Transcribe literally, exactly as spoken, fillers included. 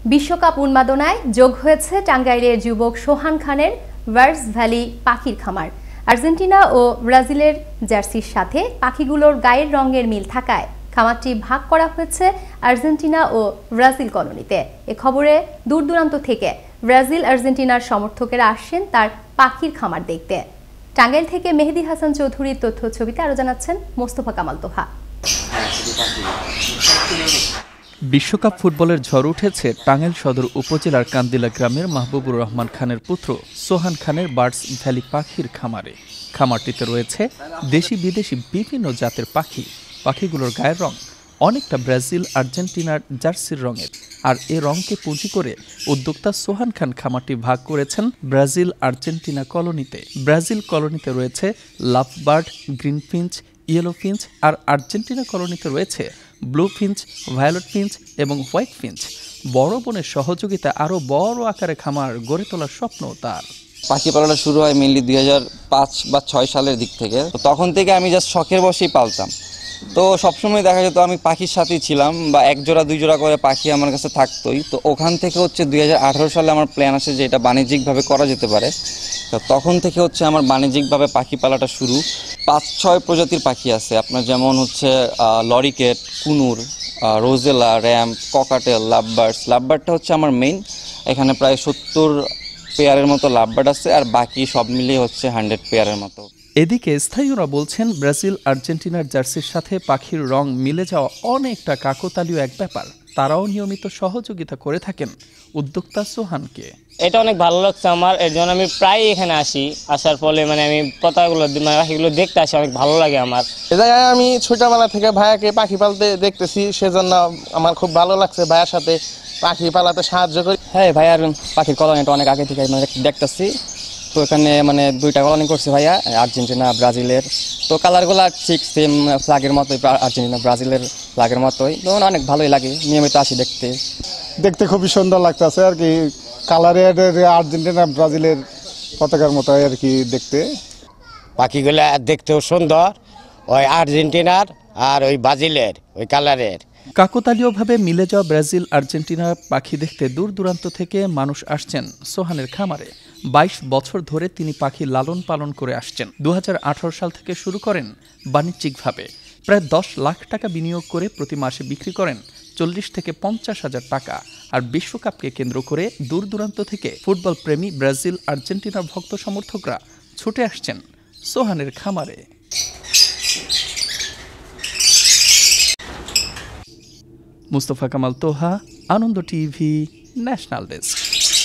বিশ্বকাপ উন্মাদনায় যোগ হয়েছে টাঙ্গাইলের যুবক সোহান খানের ভার্স ভ্যালি পাখির খামার। আর্জেন্টিনা ও ব্রাজিলের জার্সির সাথে পাখিগুলোর গায়ের রঙের মিল থাকায় খামারটি ভাগ করা হয়েছে আর্জেন্টিনা ও ব্রাজিল কলোনিতে। এ খবরে দূর দূরান্ত থেকে ব্রাজিল আর্জেন্টিনার সমর্থকেরা আসছেন তার পাখির খামার দেখতে। টাঙ্গাইল থেকে মেহেদী হাসান চৌধুরীর তথ্য ছবিতে আরো জানাচ্ছেন মোস্তফা কামাল তোহা। বিশ্বকাপ ফুটবলের ঝড় উঠেছে টাঙ্গাইল সদর উপজেলার কান্দিলা গ্রামের মাহবুবুর রহমান খানের পুত্র সোহান খানের বার্ডস ভ্যালি পাখির খামারে। খামারটিতে রয়েছে দেশি বিদেশি বিভিন্ন জাতের পাখি। পাখিগুলোর গায়ের রং অনেকটা ব্রাজিল আর্জেন্টিনার জার্সির রঙের, আর এ রংকে পুঁজি করে উদ্যোক্তা সোহান খান খামারটি ভাগ করেছেন ব্রাজিল আর্জেন্টিনা কলোনিতে। ব্রাজিল কলোনিতে রয়েছে lovebird, green finch, yellow finch, আর আর্জেন্টিনা কলোনিতে রয়েছে ব্লু ফিঞ্চ, ভায়োলেট ফিঞ্চ এবং হোয়াইট ফিঞ্চ। বড় বোনের সহযোগিতা আরও বড় আকারে খামার গড়ে তোলার স্বপ্ন তার। পাখি পালাটা শুরু হয় মেনলি দুই হাজার পাঁচ বা ছয় সালের দিক থেকে। তো তখন থেকে আমি জাস্ট শখের বসেই পালতাম। তো সবসময় দেখা যেত আমি পাখির সাথেই ছিলাম, বা এক জোড়া দুই জোড়া করে পাখি আমার কাছে থাকতোই। তো ওখান থেকে হচ্ছে দুই হাজার আঠারো সালে আমার প্ল্যান আসে যে এটা বাণিজ্যিকভাবে করা যেতে পারে। তো তখন থেকে হচ্ছে আমার বাণিজ্যিকভাবে পাখি পালাটা শুরু। পাঁচ ছয় প্রজাতির পাখি আছে আপনার, যেমন হচ্ছে lorikeet, conure, rosella, ram, cockatiel, lovebirds. লাভবার্ডটা হচ্ছে আমার মেইন। এখানে প্রায় সত্তর পেয়ারের মতো লাভবার্ড আছে, আর বাকি সব মিলিয়ে হচ্ছে হান্ড্রেড পেয়ারের মতো। এদিকে স্থায়ীরা বলছেন ব্রাজিল আর্জেন্টিনার জার্সির সাথে পাখির রং মিলে যাওয়া অনেকটা কাকতালীয় এক ব্যাপার। তারাও নিয়মিত সহযোগিতা করে থাকেন উদ্যোক্তা সোহানকে। এটা অনেক ভালো লাগছে আমার, এর জন্য আমি প্রায় এখানে আসি। আসার ফলে মানে আমি পতাকাগুলো মানে পাখিগুলো দেখতে আসি, অনেক ভালো লাগে আমার। এ জায়গায় আমি ছোটবেলা থেকে ভাইয়াকে পাখি পালতে দেখতেছি, সেজন্য আমার খুব ভালো লাগছে ভাইয়ার সাথে পাখি পালাতে সাহায্য করি। হ্যাঁ, ভাইয়ার পাখির কলোনিটা অনেক আগে থেকে মানে দেখতেছি। তো এখানে মানে দুইটা কলোনি করছে ভাইয়া, আর্জেন্টিনা ব্রাজিলের। তো কালারগুলো ঠিক সেম ফ্ল্যাগের মতোই, আর্জেন্টিনা ব্রাজিলের ফ্ল্যাগের মতোই। তো অনেক ভালোই লাগে, নিয়মিত আসি দেখতে। দেখতে খুবই সুন্দর লাগতেছে আর কি, কালারের আর্জেন্টিনা ব্রাজিলের পতাকার মতো আর কি দেখতে। পাখিগুলো দেখতেও সুন্দর, ওই আর্জেন্টিনার আর ওই ব্রাজিলের ওই কালারের। কাকতালীয়ভাবে মিলে যাওয়া ব্রাজিল আর্জেন্টিনার পাখি দেখতে দূর দূরান্ত থেকে মানুষ আসছেন সোহানের খামারে। বাইশ বছর ধরে তিনি পাখি লালন পালন করে আসছেন। দু হাজার আঠারো সাল থেকে শুরু করেন বাণিজ্যিকভাবে। প্রায় দশ লাখ টাকা বিনিয়োগ করে প্রতি মাসে বিক্রি করেন চল্লিশ থেকে পঞ্চাশ হাজার টাকা। আর বিশ্বকাপকে কেন্দ্র করে দূর দূরান্ত থেকে ফুটবল প্রেমী ব্রাজিল আর্জেন্টিনার ভক্ত সমর্থকরা ছুটে আসছেন সোহানের খামারে। Mustafa Kamal Toha, Ananda TV, national desk.